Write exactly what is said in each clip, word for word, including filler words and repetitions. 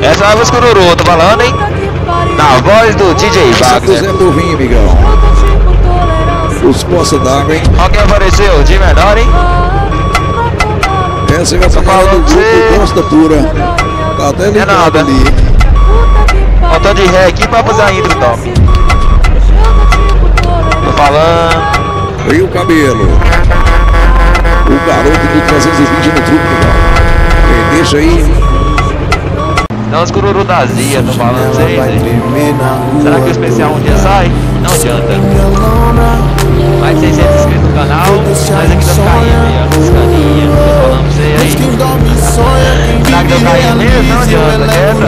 Essa é a voz Cururu, tô falando, hein? Na voz do D J Wagner. Zé Turvinho, Migão. Os poços d'água, hein? Alguém apareceu de menor, hein? Essa é a falando do grupo Costa Pura. Tá até ligado ali. Faltou de ré aqui pra fazer a intro top. Tô falando. E o cabelo. O garoto do trezentos e vinte no truque, Migão. Deixa aí. Não, os cururu da Zia, tô falando vocês aí. Será que o especial um dia sai? Não adianta. Mais de seiscentos inscritos no canal. Nós aqui dando carinha aí, ó. Escaninha, tô falando pra você aí. Será que deu carinha mesmo? Não adianta, quieta.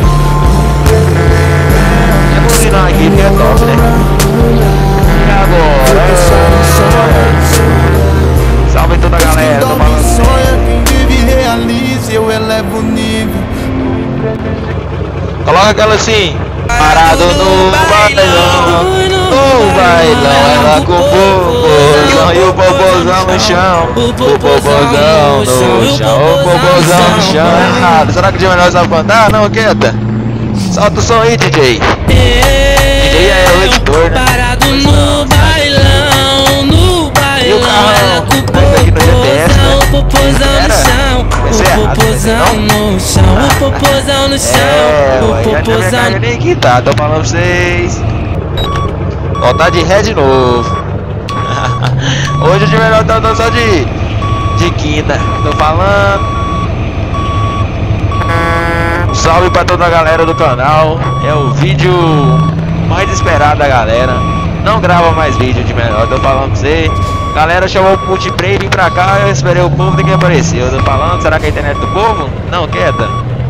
É buzinar aqui porque é top, né? E agora? É... Salve toda a galera, tô falando pra você. Eu elevo o nível. Coloca aquela assim. Parado no bailão, no bailão, ela com o popozão e o popozão no chão, o popozão no chão, o popozão no chão. Errado. Será que o D J Menor sabe cantar? Não, quieta. Solta o som aí, D J. D J é o editor, né? Parado no bailão, no E o bailão, ela com o popozão, o popozão no chão, o popozão no chão, o popozão no chão, o popozão. Nem que tá, tô falando pra vocês. Voltar de ré de novo. Hoje o D J Menor tá andando só de, de quinta, tô falando. Salve pra toda a galera do canal. É o vídeo mais esperado da galera. Não grava mais vídeo de menor, tô falando pra você. Galera chamou o multiplayer, vim pra cá, eu esperei o povo, ninguém apareceu. Eu tô falando, será que é a internet do povo? Não, quieta.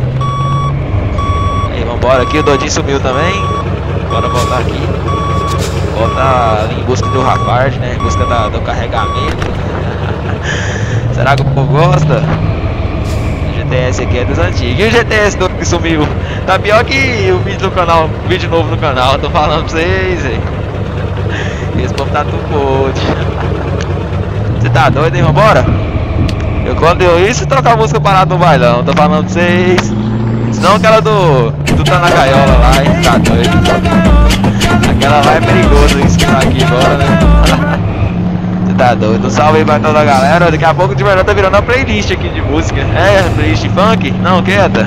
Aí, vambora aqui, o Dodinho sumiu também. Bora voltar aqui. Voltar ali em busca do Rapard, né? Em busca da, do carregamento. Será que o povo gosta? O G T S aqui é dos antigos. E o G T S do que sumiu? Tá pior que o vídeo do canal, vídeo novo no canal, tô falando pra vocês, véio. Esse povo tá tudo podre. Você tá doido, hein? Vambora? Eu quando eu isso trocar a música parada no bailão, tô falando pra vocês. Senão aquela do. Tu tá na gaiola lá, hein? Tá doido. Aquela lá é perigoso escutar aqui agora, né? Você tá doido? Um salve aí pra toda a galera. Daqui a pouco o D J Menor tá virando uma playlist aqui de música. É, playlist funk? Não, quieta.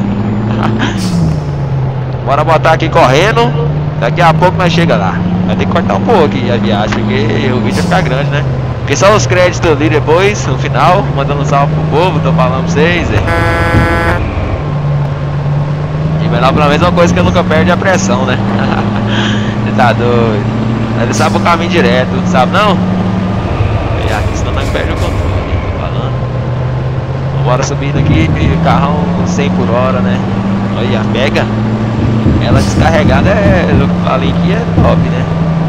Bora botar aqui correndo. Daqui a pouco nós chega lá. Vai ter que cortar um pouco aqui a viagem, porque o vídeo vai ficar grande, né? Porque só os créditos ali depois, no final, mandando um salve pro povo, tô falando pra vocês, é. E melhor pelo menos uma coisa que eu nunca perde é a pressão, né? Você tá doido. Ele sabe o caminho direto, sabe não? E aqui senão não perde o controle, tô falando. Bora subindo aqui, e o carrão cem por hora, né? Olha, pega. Ela descarregada é, eu falei que é top, né?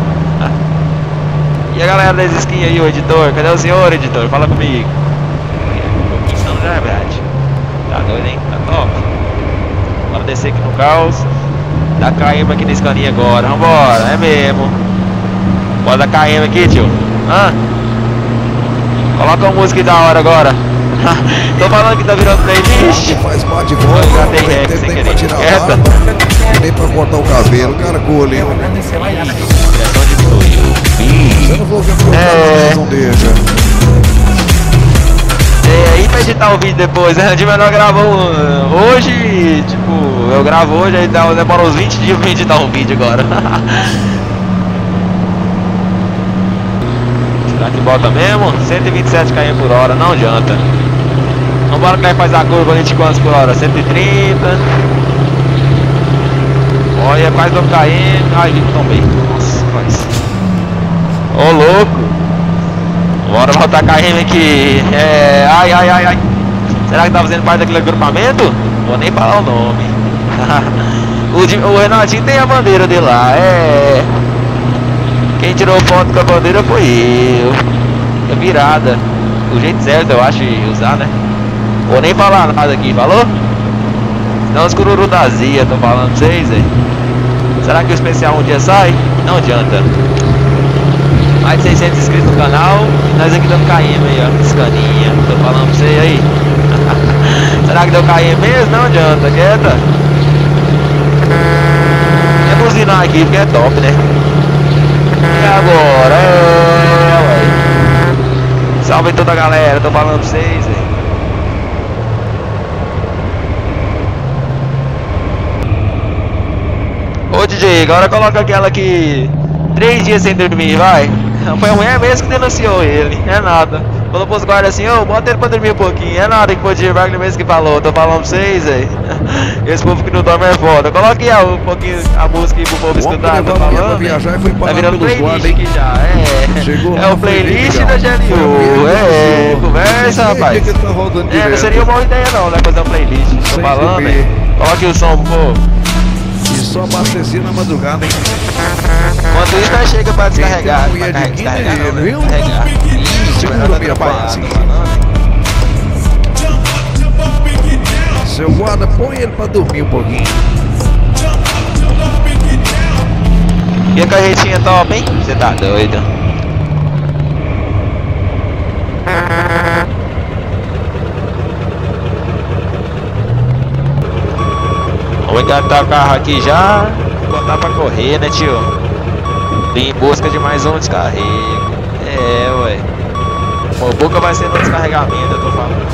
E a galera das skins aí, o editor? Cadê o senhor, editor? Fala comigo. Conquistando já é verdade. Tá doido, hein? Tá top. Bora descer aqui no caos. Dá K M aqui nesse caninho agora. Vambora, é mesmo. Bora dar K M aqui, tio. Hã? Coloca uma música da hora agora. Tô falando que tá virando playlist. Faz parte de volta. Já tem rec sem querer. Quieta. E nem pra cortar o cabelo, cara, colhe. Você não falou que ia é... não deixa. É aí pra editar o vídeo depois, né? O D J Menor gravou hoje, tipo, eu gravo hoje, aí demora uns vinte dias pra editar um vídeo agora. Será que bota mesmo? cento e vinte e sete quilômetros por hora, não adianta. Vambora que nós faz a curva ali de quantos por hora? cento e trinta. Olha, quase dois quilômetros. Ai, vi que tomei. Nossa, quase. Ô, louco. Bora voltar K M aqui. É, ai, ai, ai, ai. Será que tá fazendo parte daquele agrupamento? Vou nem falar o nome. o, o Renatinho tem a bandeira dele lá. É. Quem tirou foto com a bandeira foi eu. É virada. O jeito certo, eu acho, de usar, né? Vou nem falar nada aqui, falou? Não, os cururu da Zia, tô falando pra vocês, hein? Será que o especial um dia sai? Não adianta. Mais de seiscentos inscritos no canal. E nós aqui dando K M aí, ó. Escaninha, tô falando pra você aí. Será que deu K M mesmo? Não adianta, quieta. continuar aqui porque é top, né? E agora, é, ué. Salve toda a galera, tô falando pra vocês, velho. Ô D J, agora coloca aquela que três dias sem dormir, vai. Foi a mulher mesmo que denunciou ele, é nada. Falou pros guardas assim, ô, oh, bota ele pra dormir um pouquinho. É nada que foi o D J Wagner mesmo que falou, tô falando pra vocês, velho. Esse povo que não dorme é foda. Coloque aí um pouquinho a música aí pro povo escutar, tô falando. Viajar e foi Tá virando playlist guarda, aqui já, é. Chegou É o playlist da G L U, é. Conversa, rapaz. Que tá rodando É, não seria uma boa ideia não, né, fazer um playlist. Tô Sem falando, comer. velho. Coloque o som pro povo. E só abastecer na madrugada, hein? Enquanto isso, nós chega pra descarregar. Então, Pra e carregar, adquire descarregar, não, ele, né? viu? Carregar. Ih, Segura, vai dar minha atrapalhado, paz. tô falando. Seu guarda, põe ele pra dormir um pouquinho. E a carretinha top, hein? Você tá doido? Vou engatar o carro aqui já. Vou botar pra correr, né, tio? Vim em busca de mais um descarrego. É, ué. O boca vai ser no descarregamento, eu tô falando.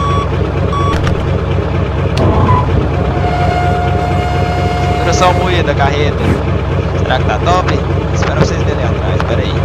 Segura só o moído da carreta. Será que tá top? Espera vocês verem atrás, espera aí.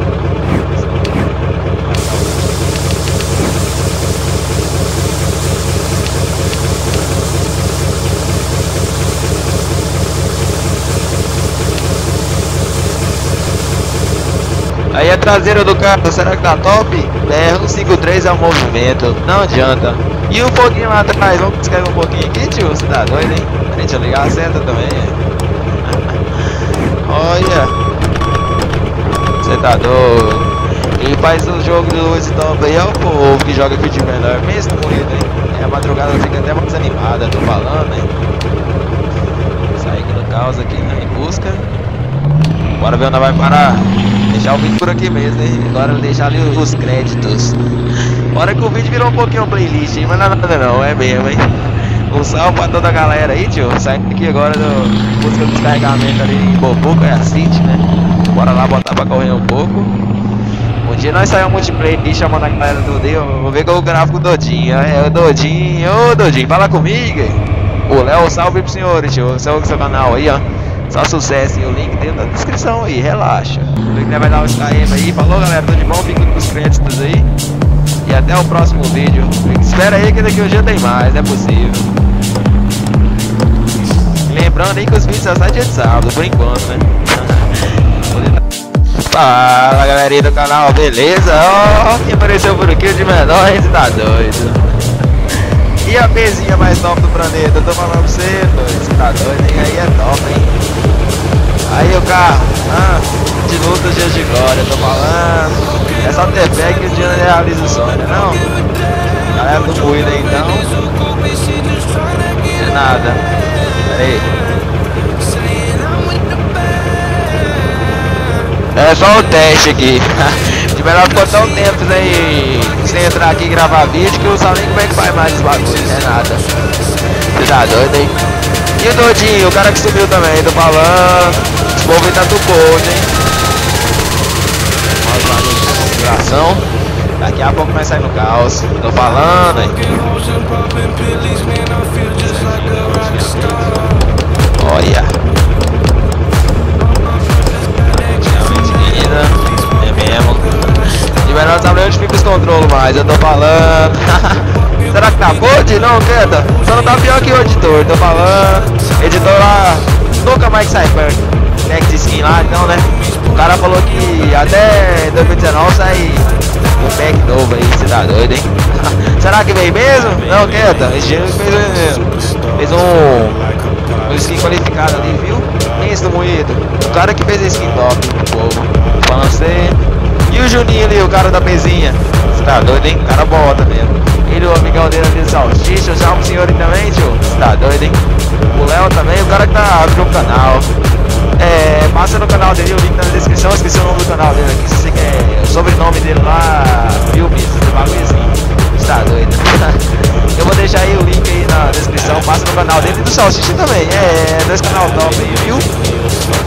Aí a traseira do carro, será que tá top? B R cento e cinquenta e três é o movimento, não adianta. E o foguinho lá atrás, vamos descarregar um pouquinho aqui, tio? Você tá doido, hein? Deixa eu ligar a seta também. Olha, você tá doido. Quem faz o jogo do esse top aí é o povo que joga fit melhor, mesmo corrida, hein? É, a madrugada fica até mais animada, tô falando, hein? Sair aqui no caos aqui, né? Em busca. Bora ver onde vai parar. Deixar o vídeo por aqui mesmo, hein? Agora deixar ali os créditos. Hora que o vídeo virou um pouquinho playlist, hein? Mas não é nada não, é mesmo, hein? Um salve pra toda a galera aí, tio. Saindo aqui agora do busca do descarregamento ali em Boboca, é a City, né? Bora lá botar pra correr um pouco. Um dia nós saímos um multiplayer e chamando a galera do D, vou ver com o gráfico do Dodinho. É o Dodinho, ô Dodinho, fala comigo, hein? O Léo, salve pro senhor, tio. Salve pro seu canal aí, ó. Só sucesso, e o link dentro da descrição aí, relaxa. O link vai dar os K M aí. Falou, galera, tudo de bom? Fiquem com os créditos aí. E até o próximo vídeo. Espera aí que daqui a um dia tem mais, é possível. E lembrando aí que os vídeos só saem dia de sábado, por enquanto, né? Fala, galerinha do canal, beleza? Ó, oh, quem apareceu por aqui de menor, esse tá doido. E a pezinha mais top do planeta, eu tô falando pra você, doido, você tá doido, hein? Aí é top, hein? Aí o carro, ah, de luta, dias de glória, eu tô falando. É só ter fé que o dia realiza o sonho, né não? Galera do Moído aí então. De nada. Pera aí. É só o teste aqui. De melhor ficou tão tempo sem, sem entrar aqui e gravar vídeo que eu não sabe nem como é que faz mais esse bagulho, não é nada. Você tá doido, hein? E o Dodinho, o cara que subiu também, tô falando. Esse povo aí tá do gold, hein? Olha lá no configuração. Daqui a pouco vai sair no caos. Tô falando, hein? Olha. É mesmo. De melhor saber onde fica os controles mais, eu tô falando. Será que tá pod? Não, queda. Só não tá pior que o editor, tô falando. Editor lá nunca mais sai perto. Next skin lá, então, né? O cara falou que até dois mil e dezenove sai um pack novo aí, você tá doido, hein? Será que veio mesmo? Não, queda. Esse dia fez, fez um, um skin qualificado ali, viu? Pensa no moído. O cara que fez a skin top, o povo. Falando você. E o Juninho ali, o cara da mesinha. Você tá doido, hein? O cara bota mesmo. Ele, o amigão dele ali do Salsicha. Salve pro senhor aí também, tio. Você tá doido, hein? O Léo também, o cara que tá abrindo o canal. É, passa no canal dele, o link tá na descrição. Esqueci o nome do canal dele aqui. Se você quer o sobrenome dele lá, filmes, esse bagulho assim. Você tá doido? Eu vou deixar aí o link aí na descrição. Passa no canal dele e do Salsicha também. É, dois canal top aí, viu?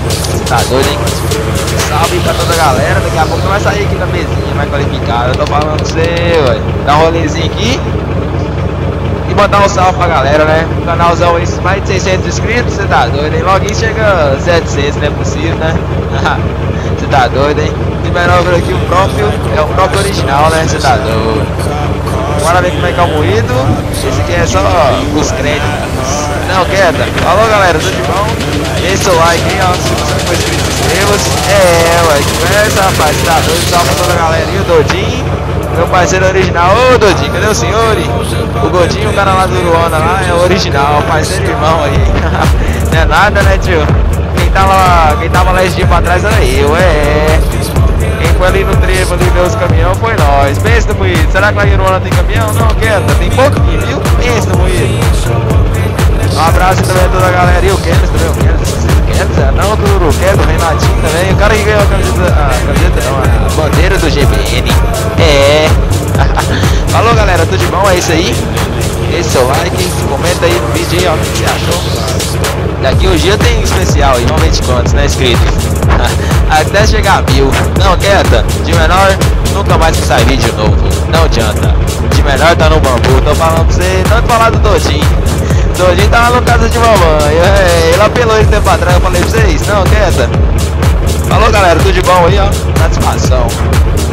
Tá doido, hein? Salve pra toda a galera. Daqui a pouco vai sair aqui da mesinha mais qualificada. Eu tô falando pra você, ué. Dá um rolezinho aqui. E mandar um salve pra galera, né? O canalzão aí, mais de seiscentos inscritos. Você tá doido, hein? Logo chega setecentos, não é possível, né? Você tá doido, hein? De menor aqui o próprio. É o próprio original, né? Você tá doido. Bora ver como é que é o moído. Esse aqui é só os créditos. Não, quieta. Falou, galera, tudo de bom? Deixa o like aí, ó. Se você não for inscrito, inscreva-se. É, ué, que conversa, rapaz. Tá doido, salve pra toda a galera. E o Dodinho, meu parceiro original. Ô, Dodinho, cadê o senhor? O Godinho, o cara lá do Luana lá, é o original, parceiro irmão aí. Não é nada, né, tio? Quem tava, quem tava lá esse dia pra trás era eu, é. Quem foi ali no trevo ali ver os caminhões foi nós. Pensa no moído. Será que lá em Luana tem caminhão? Não, quieta. Tem pouquinho, viu? Pensa no moído. Um abraço também a toda a galera. E o Kenneth também, o Kenneth, o Kenneth, não, tudo o Kenneth, o Renatinho também. O cara que ganhou a camiseta, a camiseta não, a bandeira do G B N. É. Falou, galera, tudo de bom? É isso aí. Deixe seu like, comenta aí no vídeo aí, ó, o que você achou. Daqui um dia tem especial aí, vamos ver de quantos, né, inscritos. Até chegar a mil. Não, quieta, de menor, nunca mais que sai vídeo novo. Não adianta. De menor tá no bambu, tô falando pra você, tanto falar do Dodinho. Dodinho tá lá no casa de mamãe. É, ele apelou esse tempo atrás, eu falei pra vocês. Não, quieta. Falou, galera, tudo de bom aí, ó. Satisfação.